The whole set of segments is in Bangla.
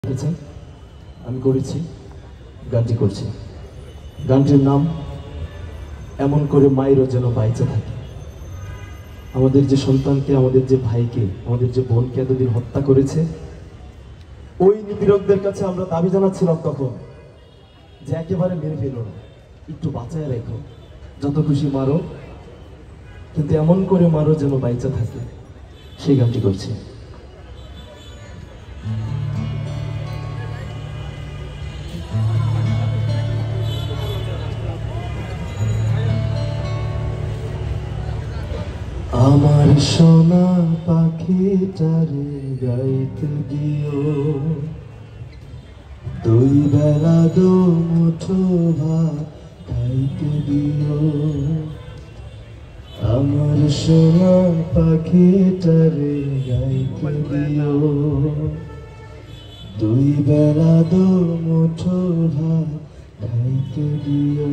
লিখেছেন, আমি করেছি, গানটি করছি। গানটির নাম এমন করে মায়েরও যেন বাইচে থাকে। আমাদের যে সন্তানকে, আমাদের যে ভাইকে, আমাদের যে বোনকে এতদিন হত্যা করেছে, ওই নিপীড়কদের কাছে আমরা দাবি জানাচ্ছিলাম তখন যে একেবারে মেরে ফেলো না, একটু বাঁচায় রেখো, যত খুশি মারো, কিন্তু এমন করে মারো যেন বাইচে থাকে। সেই গানটি করছি। আমার সোনা পাখিটারে গাইতে দিও, দুই বেলা দো মুঠো ভাত খাইতে দিও। আমার সোনা পাখিটারে গাইতে দিও, দুই বেলা দো মুঠো ভাত খাইতে দিও।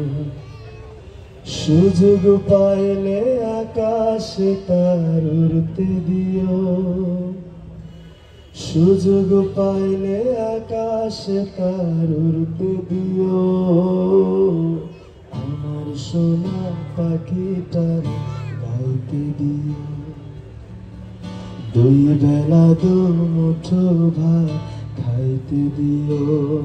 সুযোগ পাইলে আকাশে তার উড়তে দিও, সুযোগ পাইলে আকাশে তার উড়তে দিও। আমার সোনা পাখিটার গাইতে দিও, দুই বেলা দু মুঠো ভাত খাইতে দিও।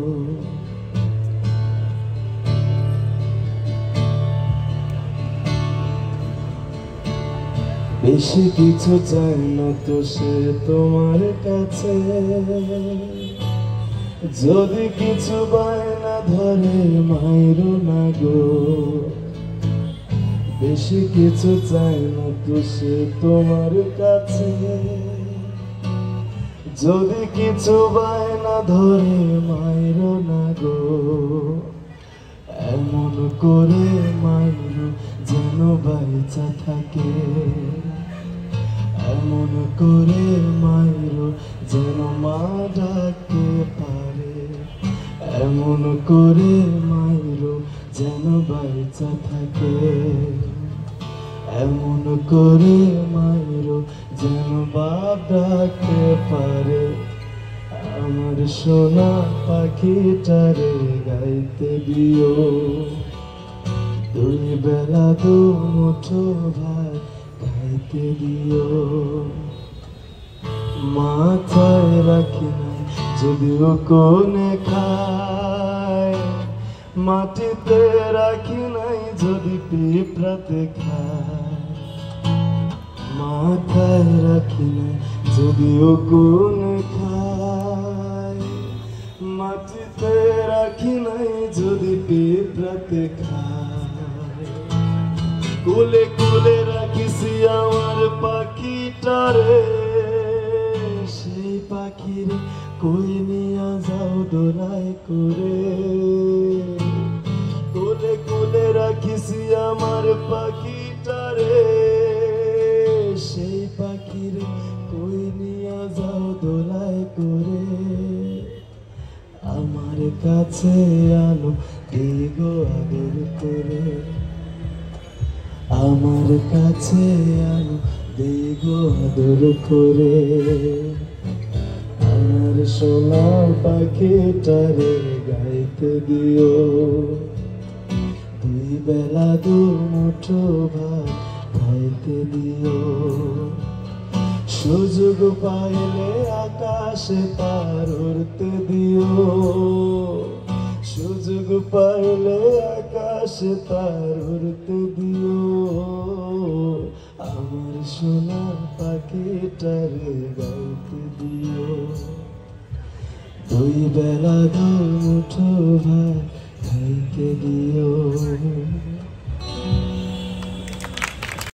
বেশি কিছু চাই না তো সে তোমার কাছে, যদি কিছু বায়না ধরে মাইরো না গো। বেশি কিছু চাই না তো সে তোমার কাছে, যদি কিছু বায়না ধরে মাইরো না গো। এমন করে মাইরো যেন বাইচা থাকে, এমন করে মাইরো যেন মা ডাকতে পারে, এমন করে মাইরো যেন বাইচা থাকে, এমন করে মাইরো যেন বাপ ডাকতে পারে। আমার সোনা পাখিটারে গাইতে দিও, দুই বেলা দু মুঠো ভাত খাইতে দিও। মাথায় রাখি নাই যদিও কোনে খায়, মাটিতে রাখি নাই যদি পিঁপড়াতে খায়। মাথায় রাখি নাই যদিও কোনে খায়, মাটিতে রাখি নাই যদি পিঁপড়াতে খায়। কুলে কুলে রাখিছি আমার পাখিটারে, সেই পাখিরে কই নিয়া যাও দোলায় করে। কুলে কুলে রাখিছি আমার পাখিটারে, সেই পাখিরে কই নিয়া যাও দোলায় করে। আমার কাছে আলো দিগো আদর করে, আমার কাছে আলো দিগো আদর করে। আমার সোনা পাখিটারে গাইতে দিও, দুই বেলা দু মুঠো ভাত খাইতে দিও। সুযোগ পাইলে আকাশে তার উড়তে দিও, সুযোগ পাইলে আকাশে তার উড়তে দিও। আমার সোনা পাখিটারে গাইতে দিও, দুই বেলা দু মুঠো